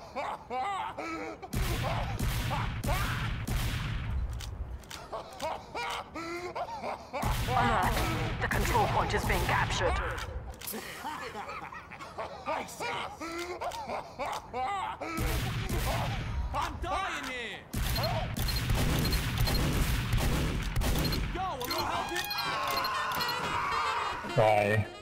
Alert. The control point is being captured. I see. I'm dying here. Yo, will you help it? Bye.